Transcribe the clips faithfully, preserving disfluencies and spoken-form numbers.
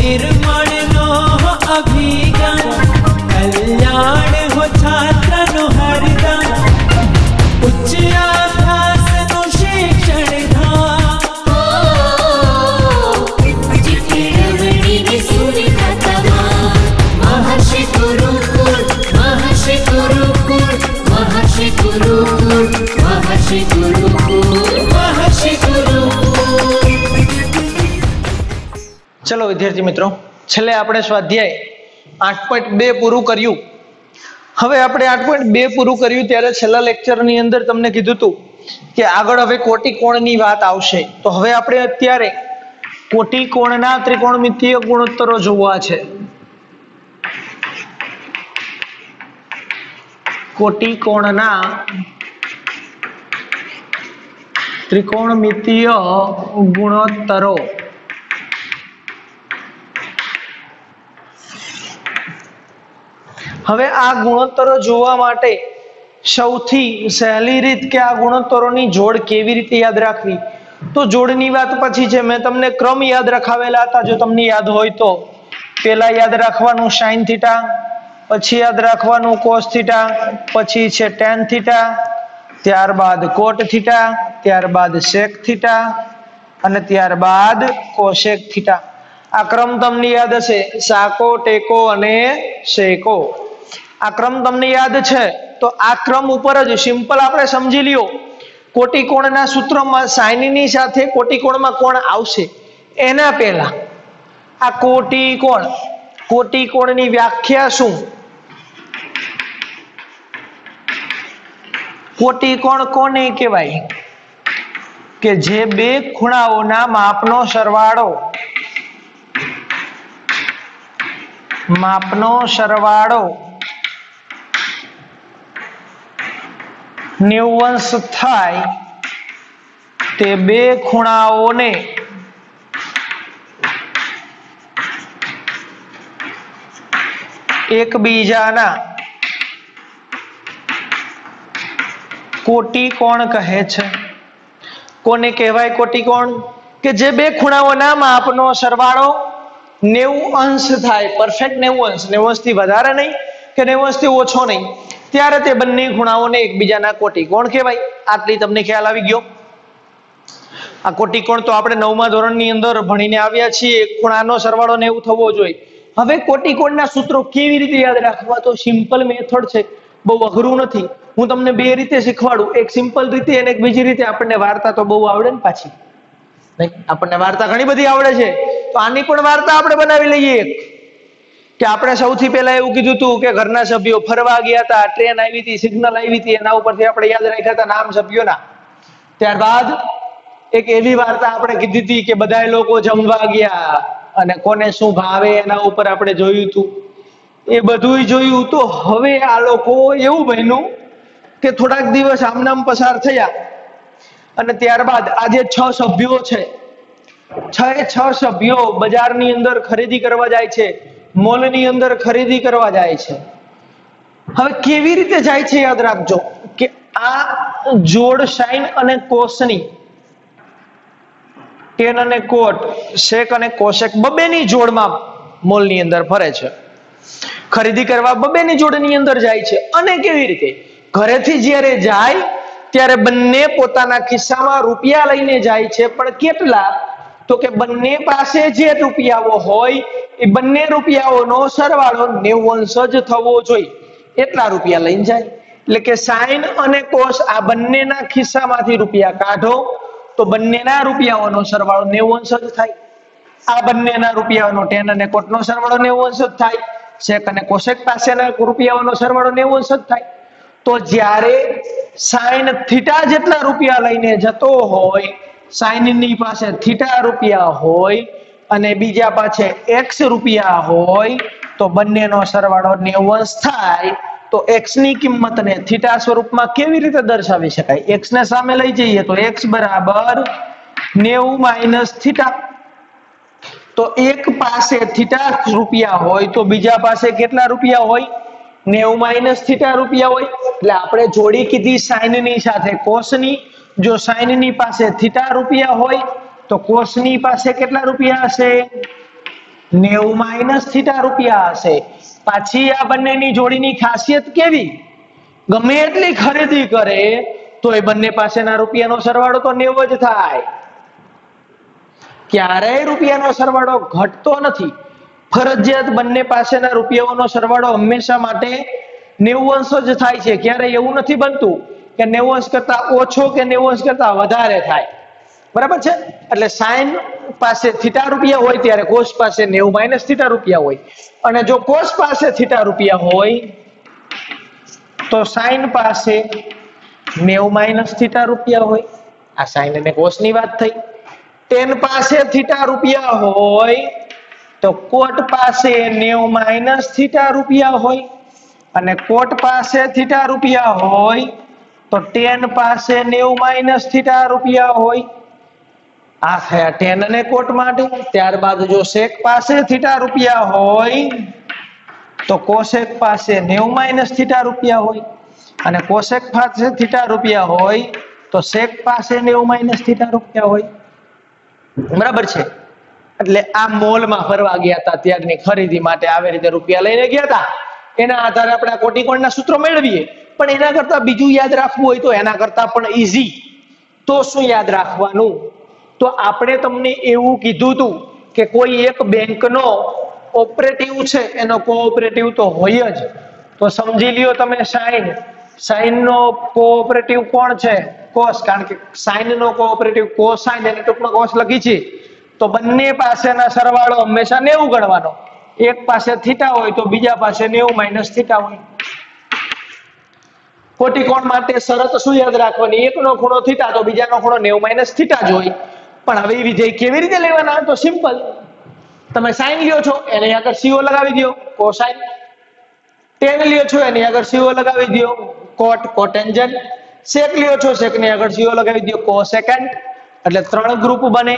निर्मळनो अभिगम कल्याण हो छात्रनो हरदम उच्च अभ्यासनो शिक्षण धाम केळवणी विसुरी कथमा महर्षि गुरुकुल महर्षि गुरुकुल महर्षि गुरुकुल महर्षि गुरुकुल महर्षि गुरुकुल। चलो विद्यार्थी मित्रों, छेल्ले आपणे स्वाध्याय आठ पॉइंट बे पूरुं कर्युं। हवे आपणे आठ पॉइंट बे पूरुं कर्युं त्यारे छेल्ला लेक्चरनी अंदर तमने कीधुं हतुं के आगळ हवे कोटिकोणनी वात आवशे। तो हवे आपणे अत्यारे कोटिकोणना त्रिकोणमितीय गुणोत्तरो जोवा छे। कोटिकोणना त्रिकोणमितीय गुणोत्तरो हवे आ गुणोत्तरो जोवा माटे सौथी सहेली रीत के आ गुणोत्तरोनी जोड़ केवी रीते याद राखवी। तो जोड़नी वात पछी छे मैं तमने क्रम याद रखावेला हता, जो तमने याद होय तो पहेला याद राखवानुं sin थीटा, पछी याद राखवानुं cos थीटा, पछी छे tan थीटा, त्यारबाद cot थीटा, त्यारबाद sec थीटा अने त्यारबाद cosec थीटा। आ क्रम तमने याद हशे साको टेको अने सेको। आ क्रम तमने याद छे तो आ क्रम उपर ज सिंपल आपणे समजी लियो। कोटिकोणना सूत्रमां sin नी साथे कोटिकोणमां कोण आवशे एना पहेला आ कोटिकोण कोटिकोणनी व्याख्या शुं? कोटिकोण कोने कहेवाय के जे बे खूणाओना मापनो सरवाळो मापनो सरवाळो નેવું અંશ થાય તે બે ખૂણાઓને એકબીજાના કોટિકોણ કહે છે। કોને કહેવાય કોટિકોણ? કે જે બે ખૂણાઓના માપનો સરવાળો નેવું અંશ થાય, પરફેક્ટ નેવું અંશ, નેવું અંશ થી વધારે નહીં કે નેવું અંશ થી ઓછો નહીં, ત્યારે તે બંને ખૂણાઓને એકબીજાના કોટિકોણ કહેવાય। આટલી તમને ખ્યાલ આવી ગયો। આ કોટિકોણ તો આપણે નવમા ધોરણની અંદર ભણીને આવ્યા છીએ। ખૂણાનો સરવાળો નેવું થવો જોઈએ। હવે કોટિકોણના સૂત્રો કેવી રીતે યાદ રાખવા? તો સિમ્પલ મેથડ છે, બહુ અઘરું નથી। હું તમને બે રીતે શીખવાડું, એક સિમ્પલ રીતે અને એક બીજી રીતે। આપણને વાર્તા તો બહુ આવડે ને પાછી, નહીં? આપણને વાર્તા ઘણી બધી આવડે છે, તો આની પણ વાર્તા આપણે બનાવી લઈએ। કે આપણે સૌથી પહેલા એવું કીધું હતું કે ઘરના સભ્યો ફરવા ગયા હતા, ટ્રેન આવી હતી, સિગ્નલ આવી હતી, એના ઉપરથી આપણે યાદ રાખ્યા હતા નામ સભ્યોના। ત્યારબાદ એક એવી વાર્તા આપણે કીધી હતી કે બધા લોકો જમવા ગયા અને કોને શું ભાવે એના ઉપર આપણે જોયું હતું। એ બધુંય જોયું। તો હવે આ લોકો એવું બન્યું કે થોડાક દિવસ આમનામ પસાર થયા અને ત્યારબાદ આ જે છ સભ્યો છે, છ એ છ સભ્યો બજારની અંદર ખરીદી કરવા જાય છે, મોલની અંદર ખરીદી કરવા જાય છે। હવે કેવી રીતે જાય છે યાદ રાખજો કે આ જોડ sin અને cos ની, tan અને cot, sec અને cosec બબેની જોડમાં મોલની અંદર ફરે છે। ખરીદી કરવા બબેની જોડની અંદર જાય છે। અને કેવી રીતે? ઘરેથી જ્યારે જાય ત્યારે બંને પોતાના ખિસ્સામાં રૂપિયા લઈને જાય છે, પણ કેટલા? તો કે બંને પાસે જે રૂપિયાઓ હોય એ બંને રૂપિયાઓનો સરવાળો નેવું અંશ જ થવો જોઈએ, એટલા રૂપિયા લઈને જાય। એટલે કે sin અને cos આ બંનેના ખિસ્સામાંથી રૂપિયા કાઢો તો બંનેના રૂપિયાઓનો સરવાળો નેવું અંશ જ થાય। આ બંનેના રૂપિયાઓનો tan અને cot નો સરવાળો નેવું અંશ જ થાય। sec અને cosec પાસેના રૂપિયાઓનો સરવાળો નેવું અંશ જ થાય। તો જ્યારે sin થીટા જેટલા રૂપિયા લઈને જતો હોય, sin ની પાસે થીટા રૂપિયા હોય અને બીજા પાસે x રૂપિયા હોય, તો બંનેનો સરવાળો નેવું અંશ થાય। તો x ની કિંમતને થીટા સ્વરૂપમાં કેવી રીતે દર્શાવી શકાય? x ને સામે લઈ જઈએ તો x બરાબર નેવું માઈનસ થીટા। તો એક પાસે થીટા રૂપિયા હોય તો બીજા પાસે કેટલા રૂપિયા હોય? નેવું માઈનસ થીટા રૂપિયા હોય। એટલે આપણે જોડી કીધી sin ની સાથે cos ની। જો sin ની પાસે થીટા રૂપિયા હોય તો cos ની પાસે કેટલા રૂપિયા હશે? નેવું માઇનસ થીટા રૂપિયા હશે. પાછી આ બંનેની જોડીની ખાસિયત કેવી? ગમે એટલી ખરીદી કરે તો એ બંને પાસેના રૂપિયાનો સરવાળો તો નેવું જ થાય. ક્યારેય રૂપિયાનો સરવાળો ઘટતો નથી. ફરજિયાત બંને પાસેના રૂપિયાઓનો સરવાળો હંમેશા માટે નેવું અંશ જ થાય છે. ક્યારેય એવું નથી બનતું કે નેવું અંશ કરતા ઓછો કે નેવું અંશ કરતા વધારે થાય. બરાબર છે? એટલે સાઈન પાસે થીટા રૂપિયા હોય ત્યારે કોસ પાસે નેવું માઇનસ થીટા રૂપિયા હોય, અને જો કોસ પાસે થીટા રૂપિયા હોય તો સાઈન પાસે નેવું માઇનસ થીટા રૂપિયા હોય. આ સાઈન અને કોસ ની વાત થઈ. ટેન પાસે થીટા રૂપિયા હોય તો કોટ પાસે નેવું માઇનસ થીટા રૂપિયા હોય, અને કોટ પાસે થીટા રૂપિયા હોય તો ટેન પાસે નેવું માઇનસ થીટા રૂપિયા હોય. આ થયા ટેન અને કોટ માટે. ત્યારબાદ જો સેક પાસે થીટા રૂપિયા હોય તો કોસેક પાસે નેવું માઇનસ થીટા રૂપિયા હોય, અને કોસેક પાસે થીટા રૂપિયા હોય તો સેક પાસે નેવું માઇનસ થીટા રૂપિયા હોય. બરાબર છે? એટલે આ મોલમાં ફરવા ગયા હતા ત્યારની ખરીદી માટે આવી રીતે રૂપિયા લઈને ગયા હતા. એના આધારે આપણે આ કોટીકોણના સૂત્રો મેળવીએ. પણ એના કરતા બીજું યાદ રાખવું હોય તો એના કરતા પણ ઈઝી. તો શું યાદ રાખવાનું? તો આપણે તમને એવું કીધું હતું કે કોઈ એક બેંકનો ઓપરેટિવ છે એનો કોઓપરેટિવ તો હોય જ. તો સમજી લ્યો તમે સાઈન. સાઈન નો કોઓપરેટિવ કોણ છે? કોસ. કારણ કે સાઈન નો કોઓપરેટિવ કોસાઈન, એને ટૂંકમાં કોસ લખી છે. તો બંને પાસેના સરવાળો હંમેશા નેવું ગણવાનો. એક પાસે થીટા હોય તો બીજા પાસે નેવું માઇનસ થીટા હોય. કોટીકોણ માટે શરત શું યાદ રાખવાની? એકનો ખૂણો થીટા તો બીજાનો ખૂણો નેવું માઇનસ થીટા જ હોય. પણ હવે એ વિધેય કેવી રીતે લેવાના? તો સિમ્પલ. તમે સાઈન લ્યો છો એની આગળ સીઓ લગાવી દો, કોસાઈન. ટેન લ્યો છો એની આગળ સીઓ લગાવી દો, કોટ, કોટેન્જન્ટ. સેક લ્યો છો સેક ની આગળ સીઓ લગાવી દો, કોસેકન્ટ. એટલે ત્રણ ગ્રુપ બને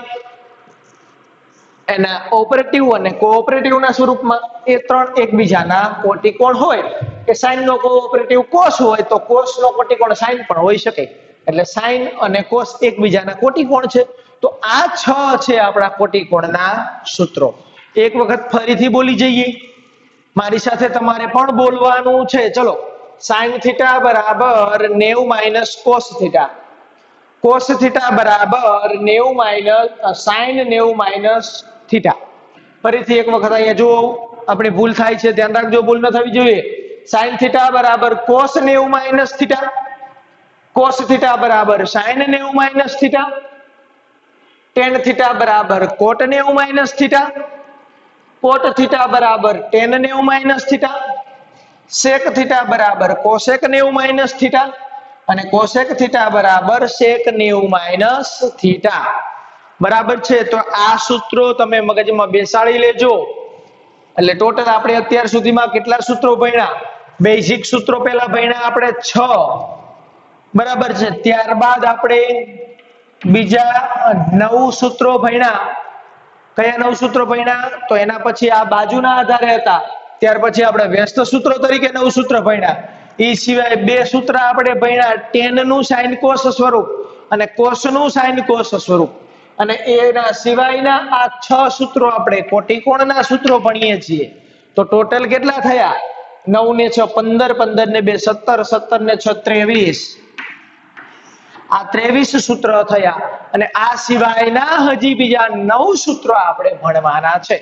એના ઓપરેટિવ અને કોઓપરેટિવ ના સ્વરૂપમાં. એ ત્રણ એકબીજાના કોટીકોણ હોય. કે સાઈન નો કોઓપરેટિવ કોસ હોય તો કોસ નો કોટીકોણ સાઈન પણ હોઈ શકે. એટલે સાઈન અને કોસ એકબીજાના કોટીકોણ છે. તો આ છ છે આપણા કોટીકોણના સૂત્રો. એક વખત ફરીથી બોલી જઈએ. મારી સાથે તમારે પણ બોલવાનું છે. ચલો. સાઈન થીટા બરાબર નેવું minus cos theta. Cos theta બરાબર નેવું માઇનસ સાઈન નેવું માઇનસ થીટા. ફરીથી એક વખત અહીંયા જો આપણી ભૂલ થાય છે, ધ્યાન રાખજો, ભૂલ ન થવી જોઈએ. સાઈન થીટા બરાબર કોસ નેવું માઇનસ થીટા. કોસ થીટા બરાબર સાઈન નેવું માઇનસ થીટા. ટેન થીટા બરાબર કોટ નેવું માઇનસ થીટા. કોટ થીટા બરાબર ટેન નેવું માઇનસ થીટા. સેક થીટા બરાબર કોસેક નેવું માઇનસ થીટા. અને કોસેક થીટા બરાબર સેક નેવું માઇનસ થીટા. બરાબર છે? તો આ સૂત્રો તમે મગજમાં બેસાડી લેજો. એટલે ટોટલ આપણે અત્યાર સુધીમાં કેટલા સૂત્રો ભણ્યા? બેઝિક સૂત્રો પહેલા ભણ્યા આપણે છ. બરાબર છે? ત્યારબાદ આપણે બીજા નવ સૂત્રો ભણ્યા. કયા નવ સૂત્રો ભણ્યા? તો એના પછી આ બાજુના આધારે હતા. ત્યાર પછી આપણે વ્યસ્ત સૂત્રો તરીકે નવ સૂત્ર ભણ્યા. એ સિવાય બે સૂત્ર આપણે ભણ્યા, ટેન નું સાઈન કોસ સ્વરૂપ અને કોસ નું સાઈન કોસ સ્વરૂપ. અને એના સિવાયના આ છ સૂત્રો આપણે કોટીકોણના સૂત્રો ભણીએ છીએ. તો ટોટલ કેટલા થયા? નવ ને છ પંદર, પંદર ને બે સત્તર, સત્તર ને છ ત્રેવીસ. આ ત્રેવીસ સૂત્ર થયા. અને આ સિવાયના હજી બીજા નવ સૂત્રો આપણે ભણવાના છે.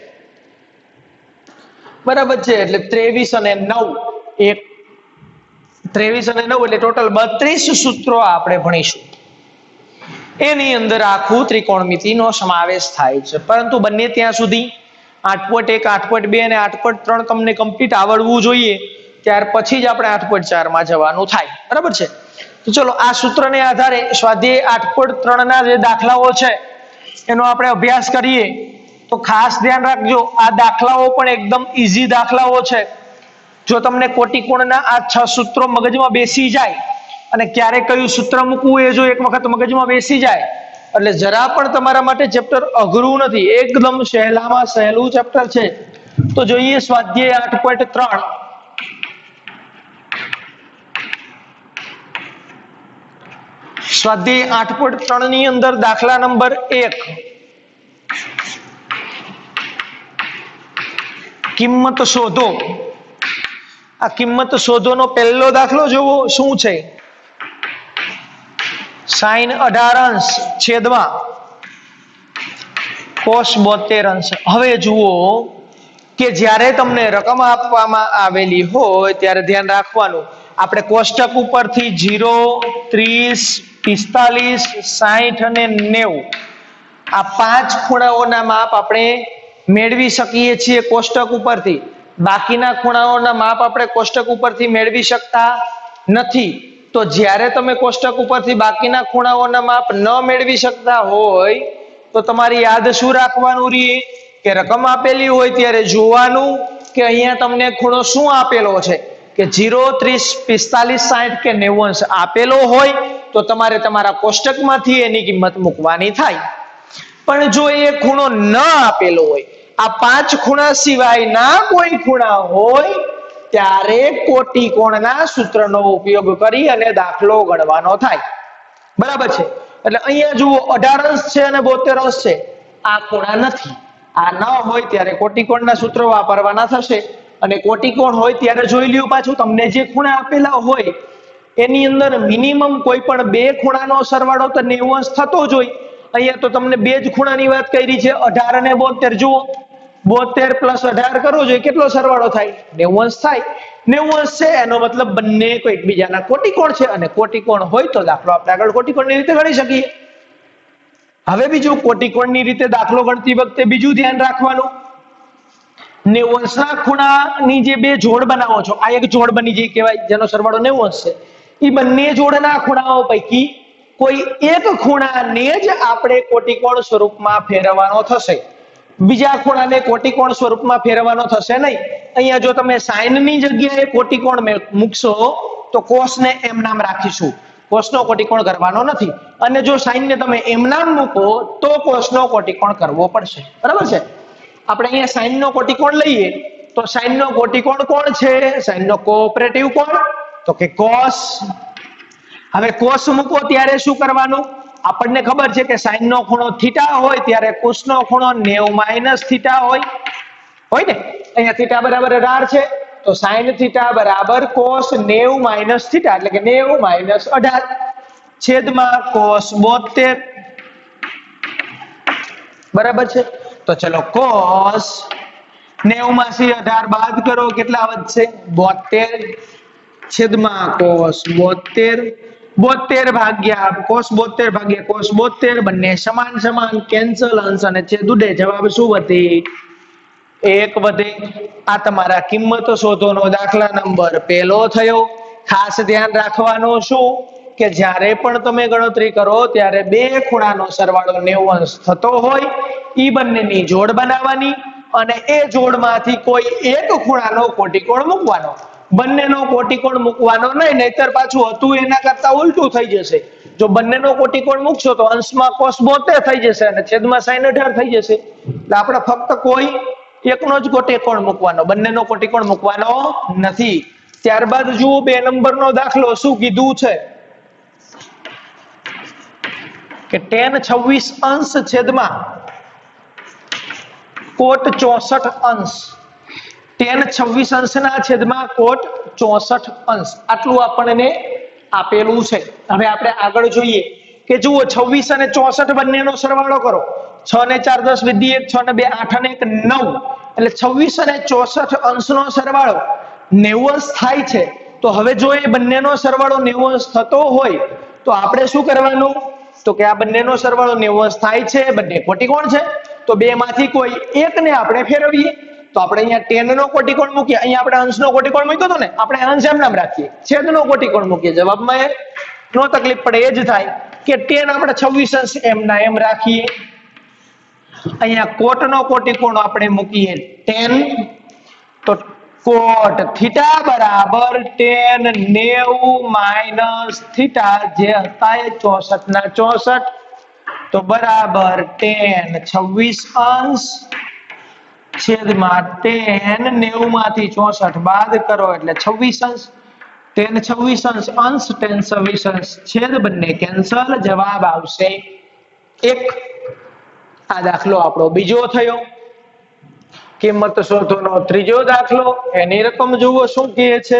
બરાબર છે? એટલે ત્રેવીસ અને નવ એક ત્રેવીસ અને નવ એટલે ટોટલ બત્રીસ સૂત્રો આપણે ભણીશું. એની અંદર આખું ત્રિકોણમિતિનો સમાવેશ થાય છે. પરંતુ બંને ત્યાં સુધી આઠ પોઈન્ટ એક, આઠ પોઈન્ટ બે અને આઠ પોઈન્ટ ત્રણ તમને કમ્પ્લીટ આવડવું જોઈએ. ત્યાર પછી જ આપણે આઠ પોઈન્ટ ચાર માં જવાનું થાય. બરાબર છે? તો ચલો આ સૂત્રને આધારે સ્વાધ્યાય આઠ પોઈન્ટ ત્રણ ના જે દાખલાઓ છે એનો આપણે અભ્યાસ કરીએ. તો ખાસ ધ્યાન રાખજો, આ દાખલાઓ પણ એકદમ ઈઝી દાખલાઓ છે. જો તમને કોટીકોણના આ છ સૂત્રો મગજમાં બેસી જાય અને ક્યારે કયું સૂત્ર મૂકવું એ જો એક વખત મગજમાં બેસી જાય એટલે જરા પણ તમારા માટે ચેપ્ટર અઘરું નથી. એકદમ સહેલામાં સહેલું ચેપ્ટર છે. તો જોઈએ સ્વાધ્યાય આઠ પોઈન્ટ ત્રણ. સ્વાધ્યાય આઠ પોઈન્ટ ત્રણ ની અંદર દાખલા નંબર એક. કિંમત શોધો. આ કિંમત શોધોનો પહેલો દાખલો જોવો શું છે. સાઈન અઢાર અંશ છેદમાં કોસ બોતેર અંશ. હવે જુઓ કે જ્યારે તમને રકમ આપવામાં આવેલી હોય ત્યારે ધ્યાન રાખવાનું, આપણે કોષ્ટક ઉપરથી જીરો, ત્રીસ, પિસ્તાલીસ, સાઠ અને નેવું આ પાંચ ખૂણાઓના માપ આપણે મેળવી શકીએ છીએ કોષ્ટક ઉપરથી. બાકીના ખૂણાઓના માપ આપણે કોષ્ટક ઉપરથી મેળવી શકતા નથી. તો જ્યારે તમે કોષ્ટક ઉપરથી બાકીના ખૂણાઓના માપ ન મેળવી શકતા હોય તો તમારી યાદ શું રાખવાનું રહે કે રકમ આપેલી હોય ત્યારે જોવાનું કે અહીંયા તમને ખૂણો શું આપેલો છે, કે જીરો, ત્રીસ, પિસ્તાલીસ, સાઠ કે નેવું અંશ આપેલો હોય તો તમારે તમારા કોષ્ટકમાંથી એની કિંમત મૂકવાની થાય. પણ જો એ ખૂણો ન આપેલો હોય, આ પાંચ ખૂણા સિવાયના કોઈ ખૂણા હોય ત્યારે કોટિકોણના સૂત્રનો ઉપયોગ કરી અને દાખલો ગણવાનો થાય. બરાબર છે. એટલે અહીંયા જુઓ અઢાર અંશ છે અને બોતેર અંશ છે, આ ખૂણા નથી. આ ન હોય ત્યારે કોટિકોણના સૂત્રો વાપરવાના થશે. અને કોટિકોણ હોય ત્યારે જોઈ લ્યો પાછું તમને જે ખૂણા આપેલા હોય એની અંદર મિનિમમ કોઈ પણ બે ખૂણાનો સરવાળો તો નેવું અંશ થતો જ હોય. અહીંયા તો તમને બે જ ખૂણાની વાત કરી છે, અઢાર અને બોતેર. જુઓ બોતેર પ્લસ અઢાર કરવો જોઈએ, કેટલો સરવાળો થાય? નેવું અંશ થાય. નેવું અંશ છે એનો મતલબ બંને કોઈ એકબીજાના કોટિકોણ છે અને કોટિકોણ હોય તો દાખલો આપણે આગળ કોટિકોણની રીતે ગણી શકીએ. હવે બીજું કોટિકોણની રીતે દાખલો ગણતી વખતે બીજું ધ્યાન રાખવાનું, નેવું અંશના ખૂણાની જે બે જોડ બનાવો છો, આ એક જોડ બની જાય કહેવાય જેનો સરવાળો નેવું અંશ છે. એ બંને જોડના ખૂણાઓ પૈકી કોઈ એક ખૂણાને જ આપણે કોટિકોણ સ્વરૂપમાં ફેરવવાનો થશે, બીજા ખૂણાને કોટિકોણ સ્વરૂપમાં ફેરવવાનો થશે નહીં. અહીંયા જો તમે સાઈનની જગ્યાએ કોટિકોણ મૂકશો તો કોસને એમ નામ રાખીશું, કોસનો કોટિકોણ કરવાનો નથી. અને જો સાઈનને તમે એમ નામ મૂકો તો કોસનો કોટિકોણ કરવો પડશે. બરાબર છે. આપણે અહીંયા સાઈનનો કોટિકોણ લઈએ તો સાઈનનો કોટિકોણ કોણ છે? સાઈનનો કોઓપરેટિવ કોણ? તો કે કોસ. હવે કોસ મૂકો ત્યારે શું કરવાનું? આપણને ખબર છે કે સાઈન નો ખૂણો થીટા હોય ત્યારે કોસનો ખૂણો નેવું માઇનસ થીટા હોય હોય ને. અહીંયા થીટા બરાબર અઢાર છે તો સાઈન થીટા બરાબર કોસ નેવું માઇનસ થીટા એટલે કે નેવું માઇનસ અઢાર છેદમાં કોસ બોતેર. બરાબર છે. તો ચલો કોસ નેવું માંથી અઢાર બાદ કરો, કેટલા વધશે? બોતેર છેદમાં કોસ બોતેર. બોતેર ભાગ્યા કોસ બોતેર ભાગ્યા કોસ બોતેર બંને સમાન સમાન કેન્સલ, અંશ અને છેદ ઉડે. જવાબ શું વધે? એક વધે. આ તમારા કિંમત શોધોનો દાખલા નંબર પહેલો થયો. ખાસ ધ્યાન રાખવાનું શું કે જ્યારે પણ તમે ગણતરી કરો ત્યારે બે ખૂણાનો સરવાળો નેવું અંશ થતો હોય એ બંનેની જોડ બનાવવાની અને એ જોડમાંથી કોઈ એક ખૂણાનો કોટિકોણ મૂકવાનો. બંનેનો કોટિકોણ મૂકવાનો નહીં, નહીતર પાછું હતું એના કરતા ઉલટું થઈ જશે. જો બંનેનો કોટિકોણ મૂકશો તો અંશમાં કોસ બોતેર થઈ જશે અને છેદમાં સાઈન અઢાર થઈ જશે. એટલે આપણે ફક્ત કોઈ એકનો જ કોટિકોણ મૂકવાનો, બંનેનો કોટિકોણ મૂકવાનો નથી. ત્યારબાદ જુઓ બે નંબરનો દાખલો શું કીધું છે કે ટેન છવ્વીસ અંશ છેદમાં કોટ ચોસઠ અંશ. ટેન છવ્વીસ અંશના છેદમાં કોટ ચોસઠ અંશ આટલું આપણને આપેલું છે. હવે આપણે આગળ જોઈએ કે જુઓ છવ્વીસ અને ચોસઠ બંનેનો સરવાળો કરો. છ ને ચાર દસ વિધિ એક, છ ને બે આઠ અને એક નવ, એટલે છવ્વીસ અને ચોસઠ અંશનો સરવાળો નેવું અંશ થાય છે. તો હવે જો એ બંનેનો સરવાળો નેવું અંશ થતો હોય તો આપણે શું કરવાનું? તો કે આ બંનેનો સરવાળો નેવું અંશ થાય છે, બંને કોટિકોણ છે, તો બે માંથી કોઈ એકને આપણે ફેરવીએ. તો આપણે અહીંયા ટેન નો કોટિકોણ મૂકીએ, અહીંયા આપણે અંશનો કોટિકોણ મૂક્યો હતો ને, આપણે અંશ એમ નામ રાખીએ, છેદનો કોટિકોણ મૂકીએ. જવાબમાં એ નો તકલીફ પડે એ જ થાય કે ટેન આપણે છવ્વીસ અંશ એમ ના એમ રાખીએ. અહીંયા કોટનો કોટિકોણ આપણે મૂકીએ ટેન, તો કોટ થીટા બરાબર ટેન નેવું માઇનસ થીટા જે હતા એ ચોસઠ ના ચોસઠ, તો બરાબર ટેન છવ્વીસ અંશ છેદમાં ટેન નેવું માંથી ચોસઠ બાદ કરો એટલે છવ્વીસ અંશ. ટેન છવ્વીસ અંશ અંશ ટેન છવ્વીસ અંશ છેદ બંને કેન્સલ. જવાબ આવશે એક. આ દાખલો આપણો બીજો થયો કિંમત શોધોનો ત્રીજો દાખલો, એની રકમ જુઓ શું કહે છે,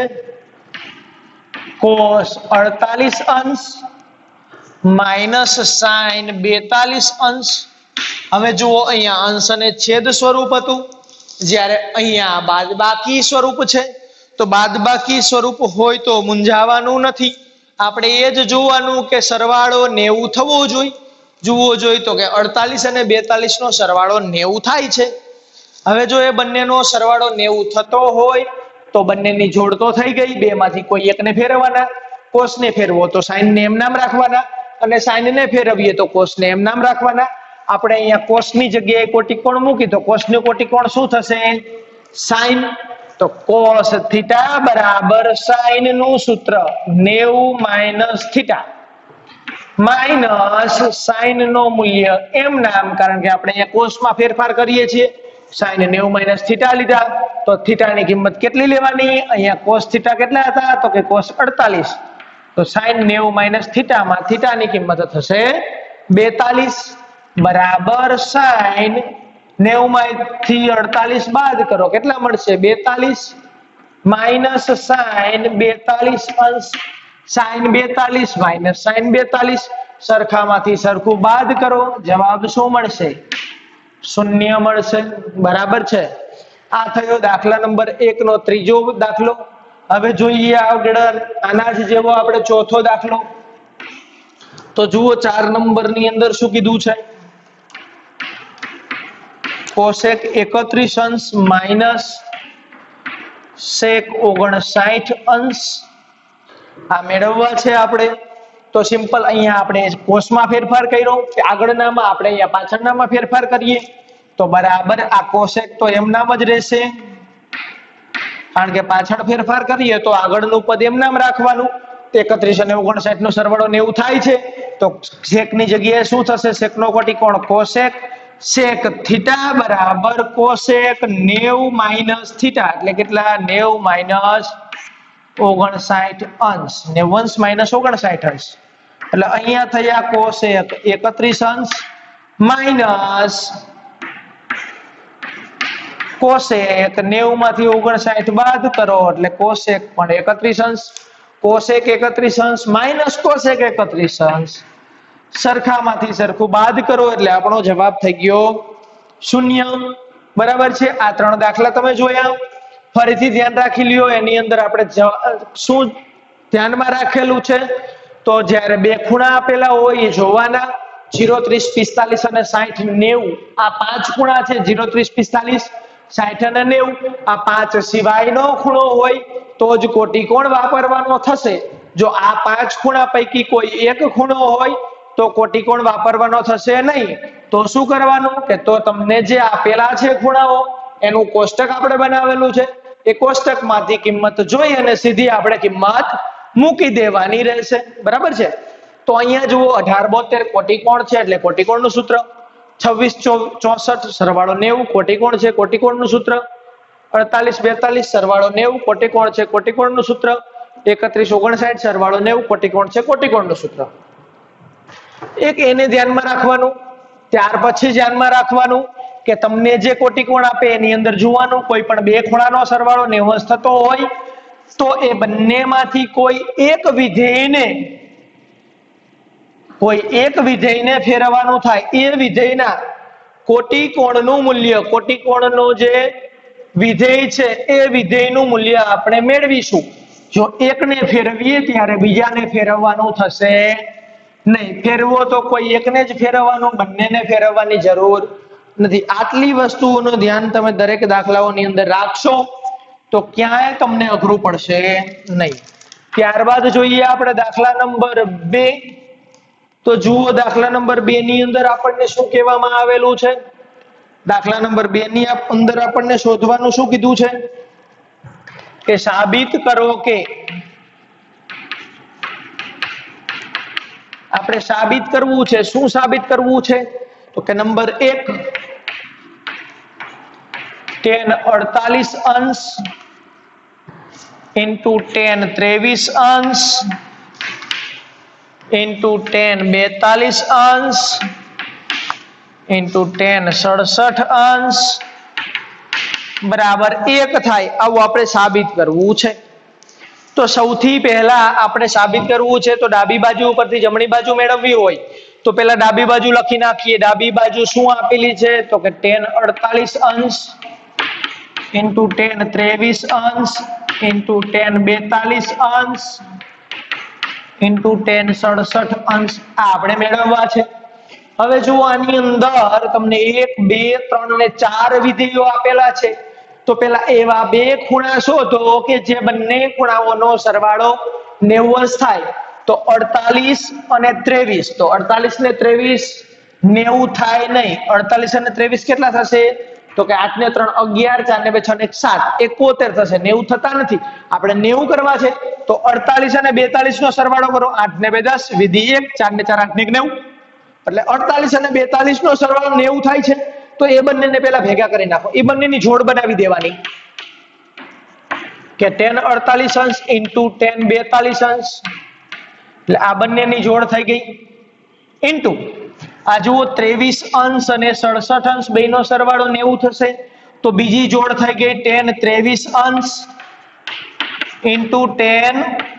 કોસ અડતાલીસ અંશ માઇનસ સાઈન બેતાલીસ અંશ. હવે જુઓ અહીંયા અંશ અને છેદ સ્વરૂપ હતું, જ્યારે અહીંયા બાદબાકી સ્વરૂપ છે. તો બાદબાકી સ્વરૂપ હોય તો મૂંઝાવાનું નથી, આપણે એ જ જોવાનું કે સરવાળો નેવું થવો જોઈએ. જુઓ જોઈએ તો કે અડતાલીસ અને બેતાલીસ નો સરવાળો નેવું થાય છે. હવે જો એ બંનેનો સરવાળો નેવું થતો હોય તો બંનેની જોડ તો થઈ ગઈ, બે માંથી કોઈ એકને ફેરવવાના. કોસને ફેરવો તો સાઈનને એમ નામ રાખવાના, અને સાઈનને ફેરવીએ તો કોસને એમ નામ રાખવાના. આપણે અહીંયા કોસની જગ્યાએ કોટિકોણ મૂકી તો કોસનું કોટિકોણ શું થશે, સાઈન. તો કોસ થીટા બરાબર સાઈન નું સૂત્ર નેવું માઇનસ થીટા માઇનસ સાઈન નો મૂલ્ય એમ નામ, કારણ કે આપણે અહીંયા કોસમાં ફેરફાર કરીએ છીએ. સાઈન નેવું માઇનસ થીટા લીધા તો થીટાની કિંમત કેટલી લેવાની, અહીંયા કોસ થીટા કેટલા હતા તો કે કોસ અડતાલીસ. તો સાઈન નેવું માઇનસ થીટામાં થીટાની કિંમત થશે બેતાલીસ બરાબર સાઈન નેવું માંથી અડતાલીસ બાદ કરો કેટલા મળશે, બેતાલીસ માઇનસ સાઈન બેતાલીસ અંશ સાઈન બેતાલીસ માઇનસ સાઈન બેતાલીસ, સરખામાંથી સરખું બાદ કરો, જવાબ શું મળશે, શૂન્ય મળશે. બરાબર છે. આ થયો દાખલા નંબર એક નો ત્રીજો દાખલો. હવે જોઈએ આગળ આના જ જેવો આપણે ચોથો દાખલો. તો જુઓ ચાર નંબર ની અંદર શું કીધું છે, કોસેક એકત્રીસ અંશ માઇનસ સેક ઓગણસાઠ અંશ આ મેળવવા છે આપણે. તો સિમ્પલ અહીંયા આપણે કોસમાં ફેરફાર કર્યો, આગળનામાં આપણે અહીંયા પાછળનામાં ફેરફાર કરીએ તો બરાબર આ કોસેક તો એમ નામ જ રહેશે, કારણ કે પાછળ ફેરફાર કરીએ તો આગળનું પદ એમ નામ રાખવાનું. એકત્રીસ અને ઓગણસાઠ નો સરવાળો નેવું થાય છે, તો સેક ની જગ્યાએ શું થશે, સેક નો કોટિકોણ કોસેક સેક થીટા બરાબર કોસેક નેવું માઇનસ થીટા, એટલે કેટલા, નેવું માઇનસ ઓગણસાઠ અંશ, નેવું અંશ માઇનસ ઓગણસાઠ અંશ. એટલે અહીંયા થયા કોસેક એકત્રીસ અંશ માઇનસ કોસેક નેવું માંથી ઓગણસાઠ બાદ કરો એટલે કોસેક પણ એકત્રીસ અંશ, કોસેક એકત્રીસ અંશ માઇનસ કોસેક એકત્રીસ અંશ, સરખામાંથી સરખું બાદ કરો એટલે આપણો જવાબ થઈ ગયો શૂન્ય. બરાબર છે. આ ત્રણ દાખલા તમે જોયા, ફરીથી ધ્યાન રાખી લ્યો. એની અંદર આપણે શું ધ્યાનમાં રાખેલું છે, તો જ્યારે બે ખૂણા આપેલા હોય એ જોવાના, જીરો ત્રીસ પિસ્તાલીસ અને સાઠ નેવું આ પાંચ ખૂણા છે, જીરો ત્રીસ પિસ્તાલીસ સાઠ અને નેવું આ પાંચ સિવાયનો ખૂણો હોય તો જ કોટિકોણ વાપરવાનો થશે. જો આ પાંચ ખૂણા પૈકી કોઈ એક ખૂણો હોય તો કોટિકોણ વાપરવાનો થશે નહીં. તો શું કરવાનું કે તો તમને જે આપેલા છે ખૂણાઓ એનું કોષ્ટક આપણે બનાવેલું છે, એ કોષ્ટકમાંથી કિંમત જોઈ અને સીધી આપણે કિંમત મૂકી દેવાની રહેશે. બરાબર છે. તો અહીંયા જુઓ અઢાર બોતેર કોટિકોણ છે એટલે કોટિકોણનું સૂત્ર, છવ્વીસ ચોસઠ સરવાળો નેવું કોટિકોણ છે, કોટિકોણનું સૂત્ર, અડતાલીસ બેતાલીસ સરવાળો નેવું કોટિકોણ છે, કોટિકોણનું સૂત્ર, એકત્રીસ ઓગણસાઠ સરવાળો નેવું કોટિકોણ છે, કોટિકોણનું સૂત્ર. એક એને ધ્યાનમાં રાખવાનું. ત્યાર પછી ધ્યાનમાં રાખવાનું કે તમને જે કોટિકોણ આપે એની અંદર જોવાનું કોઈ પણ બે ખૂણાનો સરવાળો નેવું અંશ થતો હોય તો એ બંનેમાંથી કોઈ એક વિધેયને કોઈ એક વિધેયને ફેરવવાનું થાય. એ વિધેયના કોટિકોણનું મૂલ્ય, કોટિકોણનો જે વિધેય છે એ વિધેયનું મૂલ્ય આપણે મેળવીશું. જો એકને ફેરવીએ ત્યારે બીજાને ફેરવવાનું થશે નહીં. ફેરવો તો કોઈ એકને જ ફેરવવાનું, બંનેને ફેરવવાની જરૂર નથી. આટલી વસ્તુઓનું ધ્યાન તમે દરેક દાખલાઓની અંદર રાખશો તો ક્યાંય તમને અઘરું પડશે નહીં. ત્યારબાદ જોઈએ આપણે દાખલા નંબર બે. તો જુઓ દાખલા નંબર બે ની અંદર આપણને શું કહેવામાં આવેલું છે. દાખલા નંબર બે ની અંદર આપણને શોધવાનું શું કીધું છે કે સાબિત કરો કે, આપણે સાબિત કરવું છે. શું સાબિત કરવું છે તો કે નંબર એક, ટેન અડતાલીસ અંશ ઇન્ટુ ટેન ત્રેવીસ અંશ ઇન્ટુ ટેન બેતાલીસ અંશ ઇન્ટુ ટેન સડસઠ અંશ બરાબર એક થાય આવું આપણે સાબિત કરવું છે। તો સૌથી પહેલા આપણે સાબિત કરવું છે તો ડાબી બાજુ ઉપરથી જમણી બાજુ મેળવવી હોય તો પહેલા ડાબી બાજુ લખી નાખીએ। ડાબી બાજુ શું આપેલી છે તો કે tan અડતાલીસ અંશ into tan ત્રેવીસ અંશ into tan બેતાલીસ અંશ into tan સડસઠ અંશ આ આપણે મેળવવા છે। હવે જો આની અંદર તમને એક બે ત્રણ ને ચાર વિધેયો આપેલા છે તો પેલા એવા બે ખૂણા શોધો કે જે બંને ખૂણાઓનો સરવાળો નેવું અંશ થાય। તો અડતાલીસ અને ત્રેવીસ તો અડતાલીસ ને ત્રેવીસ નેવું થાય નહીં। અડતાલીસ અને ત્રેવીસ કેટલા થશે તો કે આઠ ને ત્રણ અગિયાર, ચાર ને બે છ ને સાત એકોતેર થશે। નેવું થતા નથી, આપણે નેવું કરવા છે તો અડતાલીસ અને બેતાલીસ નો સરવાળો કરો। આઠ ને બે દસ, વિધિ એક, ચાર ને ચાર આઠ ને એક નેવું, એટલે અડતાલીસ અને બેતાલીસ નો સરવાળો નેવું થાય છે। તો એ બંનેને પહેલા ભેગા કરી નાખો, એ બંનેની જોડ બનાવી દેવાની કે tan અડતાલીસ અંશ into tan બેતાલીસ અંશ, એટલે આ બંનેની જોડ થઈ ગઈ ઇન્ટુ આ જુઓ ત્રેવીસ અંશ અને સડસઠ અંશ બેનો સરવાળો નેવું થશે તો બીજી જોડ થઈ ગઈ tan ત્રેવીસ અંશ into tan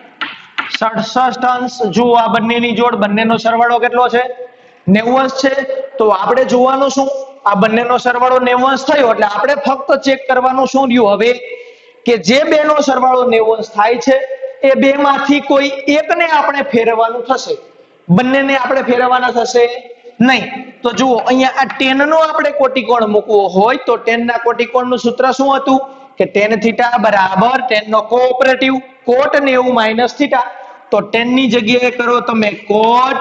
સડસઠ અંશ। જુઓ આ બંનેની જોડ, બંનેનો સરવાળો કેટલો છે નેવું અંશ છે। તો આપણે જોવાનું શું આ બંનેનો સરવાળો નેવું અંશ થયો એટલે આપણે ફક્ત ચેક કરવાનું શું રહ્યું હવે કે જે બેનો સરવાળો નેવું અંશ થાય છે એ બેમાંથી કોઈ એકને આપણે ફેરવવાનું થશે, બંનેને આપણે ફેરવવાના થશે નહીં। તો જુઓ અહીંયા આ tan નો આપણે કોટિકોણ મૂકવો હોય તો tan ના કોટિકોણનું સૂત્ર શું હતું કે tan થીટા બરાબર tan નો કોઓપરેટિવ cot નેવું માઈનસ થીટા। તો tan ની જગ્યાએ કરો તમે cot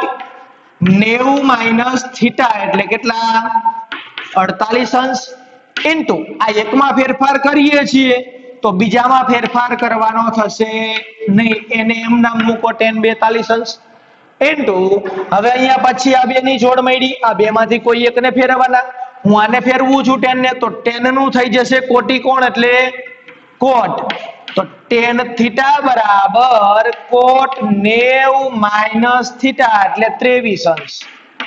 નેવું માઈનસ થીટા એટલે કેટલા અડતાલીસ અંશ ઇન્ટુ આ એકમાં ફેરફાર કરીએ છીએ તો બીજામાં ફેરફાર કરવાનો થશે નહીં, એને એમ નામ મૂકો tan બેતાલીસ અંશ ઇન્ટુ હવે અહીંયા પછી આ બેની જોડ મળી, આ બેમાંથી કોઈ એકને ફેરવવાના। હું આને ફેરવું છું tan ને તો tan નું થઈ જશે કોટિકોણ એટલે cot, તો tan થીટા બરાબર cot નેવું માઈનસ થીટા એટલે ત્રેવીસ અંશ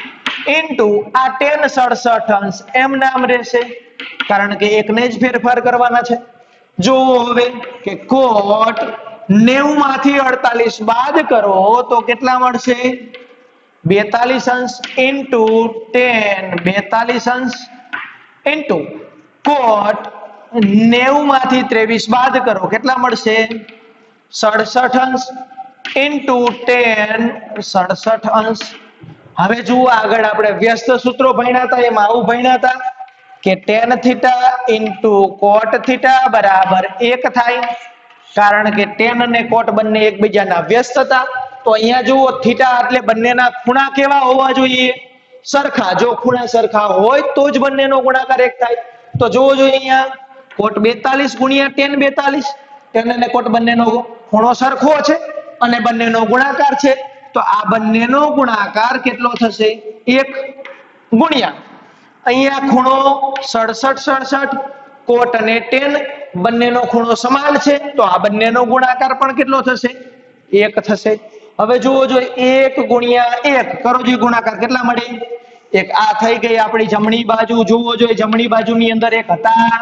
ઇન્ટુ આ tan સડસઠ અંશ એમ નામ રહેશે કારણ કે એકને જ ફેરફાર કરવાના છે। જોવો હવે કે cot નેવું માંથી અડતાલીસ બાદ કરો તો કેટલા મળશે બેતાલીસ અંશ ઇન્ટુ tan બેતાલીસ અંશ ઇન્ટુ cot નેવું માંથી ત્રેવીસ બાદ કરો કેટલા મળશે સડસઠ અંશ ઇન્ટુ tan સડસઠ અંશ। હવે જુઓ આગળ આપણે વ્યસ્ત સૂત્રો ભણ્યા હતા એમાં આવું ભણ્યા હતા કે tan theta into cot theta બરાબર એક થાય કારણ કે tan અને cot બંને એકબીજાના વ્યસ્ત હતા। તો અહીંયા જુઓ થીટા એટલે બંનેના ખૂણા કેવા હોવા જોઈએ સરખા, જો ખૂણા સરખા હોય તો જ બંનેનો ગુણાકાર એક થાય। તો જોવો જોઈએ અહીંયા cot બેતાલીસ ગુણ્યા tan બેતાલીસ, tan અને cot બંનેનો ખૂણો સરખો છે અને બંનેનો ગુણાકાર છે તો આ બંનેનો ગુણાકાર કેટલો થશે એક ગુણ્યા અહીંયા ખૂણો સડસઠ સડસઠ cot અને tan બંનેનો ખૂણો સમાન છે તો આ બંનેનો ગુણાકાર પણ કેટલો થશે એક થશે। હવે જુઓ જો એક ગુણ્યા એક કરો જે ગુણાકાર કેટલા મળે એક। આ થઈ ગઈ આપણી જમણી બાજુ। જુઓ જો જમણી બાજુની અંદર એક હતા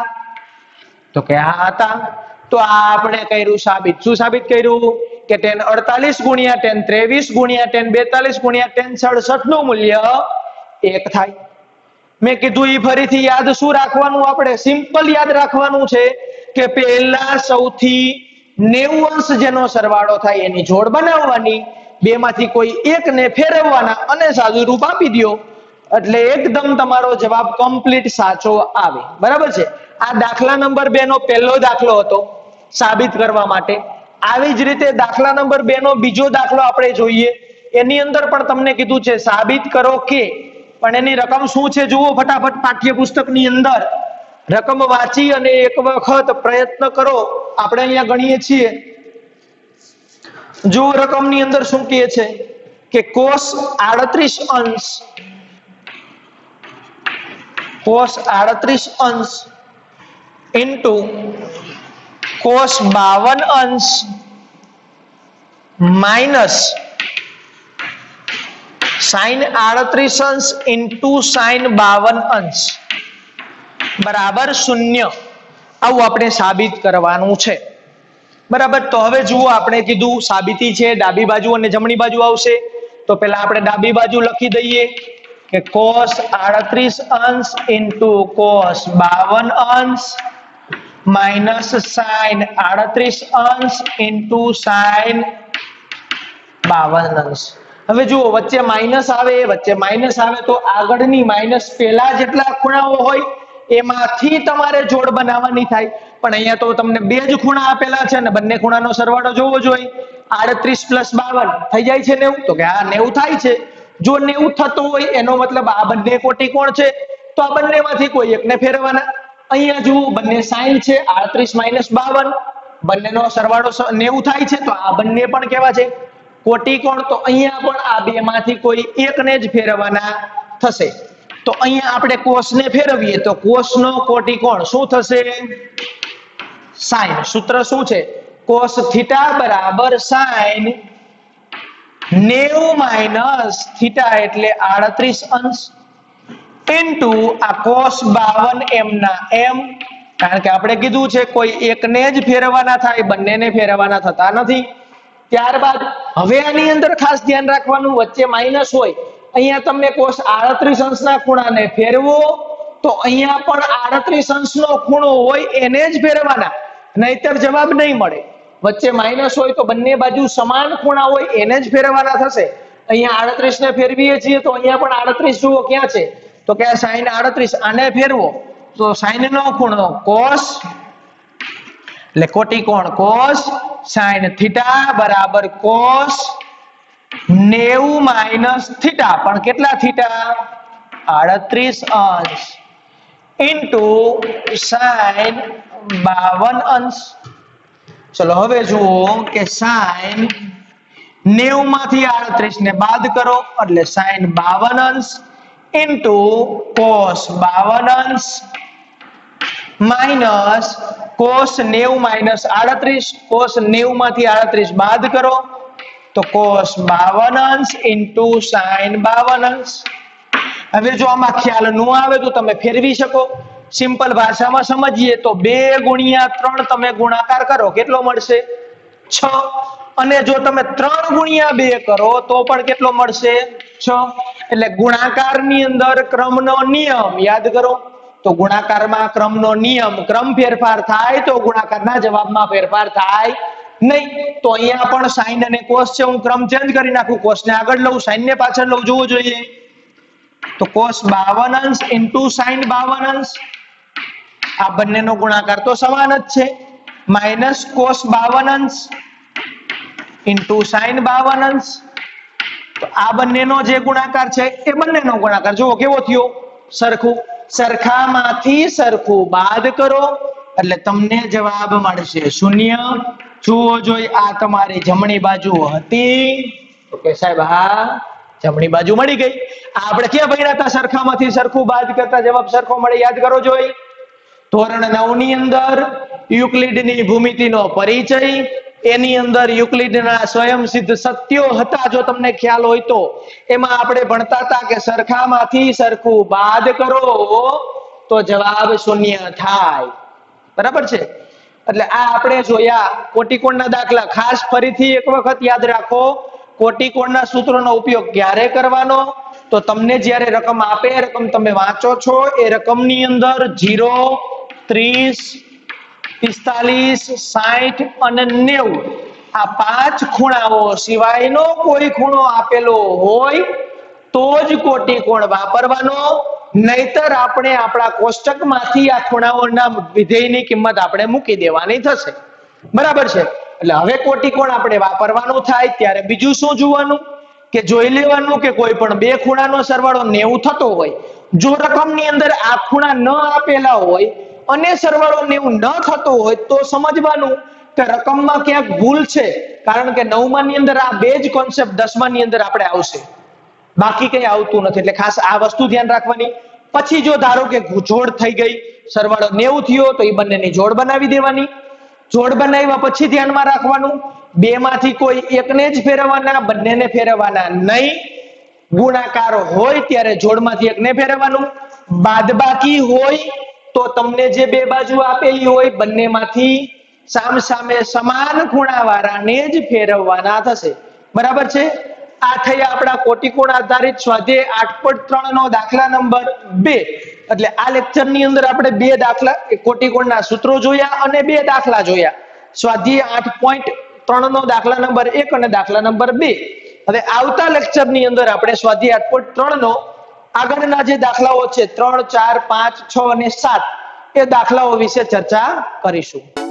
તો કે આ હતા તો આ આપણે કર્યું સાબિત। શું સાબિત કર્યું કે tan અડતાલીસ ગુણ્યા tan ત્રેવીસ ગુણ્યા tan બેતાલીસ ગુણ્યા tan સડસઠ નું મૂલ્ય એક થાય। મેં કીધું એ ફરીથી યાદ શું રાખવાનું આપણે સિમ્પલ યાદ રાખવાનું છે કે પહેલા સૌથી નેવું અંશ જેનો સરવાળો થાય એની જોડ બનાવવાની, બેમાંથી કોઈ એકને ફેરવવાના અને સાદું રૂપ આપી દો એટલે એકદમ તમારો જવાબ કમ્પ્લીટ સાચો આવે। બરાબર છે। આ દાખલા નંબર બે નો પહેલો દાખલો હતો સાબિત કરવા માટે। આવી જ રીતે દાખલા નંબર બે નો બીજો દાખલો આપણે જોઈએ, એની અંદર પણ તમને કીધું છે સાબિત કરો કે, પણ એની રકમ શું છે જુઓ ફટાફટ પાઠ્યપુસ્તકની અંદર રકમ વાંચી અને એક વખત પ્રયત્ન કરો। આપણે અહીંયા ગણીએ છીએ જો રકમની અંદર શું કહે છે કે cos આડત્રીસ અંશ cos આડત્રીસ અંશ ઇન્ટુ cos બાવન અંશ માઇનસ sin આડત્રીસ અંશ ઇન્ટુ sin બાવન અંશ બરાબર શૂન્ય। આવું આપણે સાબિત કરવાનું છે બરાબર। તો હવે જુઓ આપણે કીધું સાબિતી છે ડાબી બાજુ અને જમણી બાજુ આવશે। તો પહેલા આપણે ડાબી બાજુ લખી દઈએ કે cos આડત્રીસ અંશ ઇન્ટુ cos બાવન અંશ માઇનસ sin આડત્રીસ અંશ ઇન્ટુ sin બાવન અંશ। હવે જુઓ વચ્ચે માઇનસ આવે વચ્ચે માઇનસ આવે તો આગળની માઇનસ પહેલા જેટલા ખૂણાઓ હોય એમાંથી તમારે જોડ બનાવવાની થાય। પણ અહીંયા તો તમને બે જ ખૂણા આપેલા છે ને બંને ખૂણાનો સરવાળો જોવો જોઈએ। આડત્રીસ પ્લસ બાવન થઈ જાય છે નેવું, તો કે હા નેવું થાય છે। જો નેવું થતું હોય એનો મતલબ આ બંને કોટી કોણ છે, તો આ બંનેમાંથી કોઈ એકને ફેરવવાના। અહીંયા જુઓ બંને સાઈન છે, આડત્રીસ માઇનસ બાવન બંનેનો સરવાળો નેવું થાય છે, તો આ બંને પણ કેવા છે કોટી કોણ। તો અહીંયા પણ આ બે માંથી કોઈ એકને જ ફેરવવાના થશે। તો અહીંયા આપણે કોસ ને ફેરવીએ તો કોસ નો કોટી કોણ શું થશે સાઈન। સૂત્ર શું છે કોસ થીટા બરાબર સાઈન નેવું માઇનસ થીટા એટલે આડત્રીસ અંશ ઇન્ટુ આ કોસ બાવન એમ ના એમ, કારણ કે આપણે કીધું છે કોઈ એકને જ ફેરવવાના થાય બંનેને ફેરવવાના થતા નથી। ત્યારબાદ હવે આની અંદર ખાસ ધ્યાન રાખવાનું વચ્ચે માઇનસ હોય, અહીંયા તમે કોસ આડત્રીસ અંશના ખૂણાને ફેરવો તો અહીંયા પણ આડત્રીસ અંશનો ખૂણો હોય એને જ ફેરવવાના, નહીતર જવાબ નહીં મળે। વચ્ચે માઇનસ હોય તો બંને બાજુ સમાન ખૂણા હોય એને જ ફેરવવાના થશે। અહીંયા આડત્રીસ ને ફેરવીએ છીએ તો અહીંયા પણ આડત્રીસ જુઓ ક્યાં છે, તો કે સાઈન આડત્રીસ, આને ફેરવો તો સાઈન નો ખૂણો કોસ એટલે કોટી કોણ કોસ સાઈન થીટા બરાબર કોસ નેવું માઇનસ થીટા, પણ કેટલા થીટા આડત્રીસ અંશ ઇન્ટુ સાઈન બાવન અંશ। ચલો હવે જુઓ કે સાઈન નેવું માંથી આડત્રીસ ને બાદ કરો એટલે સાઈન બાવન અંશ ઇન્ટુ કોસ બાવન અંશ માઇનસ કોસ નેવું માઇનસ આડત્રીસ, કોસ નેવું માંથી આડત્રીસ બાદ કરો તો કોસ બાવન અંશ ઇન્ટુ સાઈન બાવન અંશ। હવે જો આમાં ખ્યાલ ન આવે તો તમે ફેરવી શકો। સિમ્પલ ભાષામાં સમજીએ તો બે ગુણ્યા ત્રણ તમે ગુણાકાર કરો કેટલો મળશે છ, અને જો તમે ત્રણ ગુણ્યા બે કરો તો પણ કેટલો મળશે છ। એટલે ગુણાકારની અંદર ક્રમનો નિયમ યાદ કરો, તો ગુણાકારમાં ક્રમનો નિયમ ક્રમ ફેરફાર થાય તો ગુણાકારના જવાબમાં ફેરફાર થાય નહીં। તો અહીંયા પણ સાઈન અને કોસ છે, હું ક્રમ ચેન્જ કરી નાખું, કોસ ને આગળ લઉં સાઈન ને પાછળ લઉં, જોવું જોઈએ તો કોસ બાવન અંશ ઇન્ટુ સાઈન બાવન અંશ, આ બંનેનો ગુણાકાર તો સમાન જ છે, માઇનસ કોસ બાવન અંશ ઇન્ટુ સાઈન બાવન અંશ। તો આ બંનેનો જે ગુણાકાર છે એ બંનેનો ગુણાકાર જુઓ કેવો થયો સરખું, સરખામાંથી સરખું બાદ કરો એટલે તમને જવાબ મળશે શૂન્ય। જુઓ જોઈ આ તમારી જમણી બાજુ હતી, તો કે સાહેબ હા જમણી બાજુ મળી ગઈ। આપણે ક્યાં ભણ્યા હતા સરખામાંથી સરખું બાદ કરતા જવાબ સરખો મળે, યાદ કરો જોઈ ધોરણ નવ ની અંદર યુક્લિડની ભૂમિતિનો પરિચય, એની અંદર યુક્લિડના સ્વયંસિદ્ધ સત્યો હતા જો તમને ખ્યાલ હોય તો, એમાં આપણે ભણતા હતા કે સરખામાંથી સરખું બાદ કરો તો જવાબ શૂન્ય થાય, બરાબર છે। એટલે આ આપણે જોયા કોટીકોણના દાખલા। ખાસ ફરીથી એક વખત યાદ રાખો કોટીકોણના સૂત્રોનો ઉપયોગ ક્યારે કરવાનો, તો તમને જ્યારે રકમ આપે રકમ તમે વાંચો છો એ રકમની અંદર જીરો ત્રીસ પિસ્તાલીસ સાઠ અને નેવું આ પાંચ ખૂણાઓ સિવાયનો કોઈ ખૂણો આપેલો હોય તો જ કોટીકોણ વાપરવાનો, નહીતર આપણે આપણા કોષ્ટકમાંથી આ ખૂણાઓના વિધેયની કિંમત આપણે મૂકી દેવાની થશે, બરાબર છે। એટલે હવે કોટીકોણ આપણે વાપરવાનું થાય ત્યારે બીજું શું જોવાનું કે જોઈ લેવાનું કે કોઈ પણ બે ખૂણાનો સરવાળો નેવું થતો હોય, જો રકમની અંદર આ ખૂણા ન આપેલા હોય અને સરવાળો નેવું ન થતો હોય તો સમજવાનું કે રકમમાં ક્યાંક ભૂલ છે, કારણ કે નવમા ની અંદર આ બે જ કોન્સેપ્ટ દસમા ની અંદર આપણે આવશે, બાકી કઈ આવતું નથી। એટલે ખાસ આ વસ્તુ ધ્યાન રાખવાની। પછી જો ધારો કે જોડ થઈ ગઈ સરવાળો નેવું થયો તો એ બંનેની જોડ બનાવી દેવાની, જોડ બનાવ્યા પછી ધ્યાનમાં રાખવાનું બે માંથી કોઈ એકને જ ફેરવવાના બંનેને ફેરવવાના નહીં, ગુણાકાર હોય ત્યારે જોડમાંથી એકને ફેરવવાનું, બાદબાકી હોય તો તમને જે બે બાજુ આપેલી હોય બંનેમાંથી સામસામે સમાન ખૂણાવાળાને જ ફેરવવાના થશે. બરાબર છે? આ થઈ આપણા કોટિકોણ આધારિત સ્વાધ્યાય આઠ પોઈન્ટ ત્રણ નો દાખલા નંબર બે. એટલે આ લેક્ચર ની અંદર આપણે બે દાખલા કોટિકોણના સૂત્રો જોયા અને બે દાખલા જોયા. સ્વાધ્યાય આઠ પોઈન્ટ ત્રણ નો દાખલા નંબર એક અને દાખલા નંબર બે. હવે આવતા લેક્ચર ની અંદર આપણે સ્વાધ્યાય આઠ પોઈન્ટ ત્રણ નો આગળના જે દાખલાઓ છે ત્રણ ચાર પાંચ છ અને સાત એ દાખલાઓ વિશે ચર્ચા કરીશું.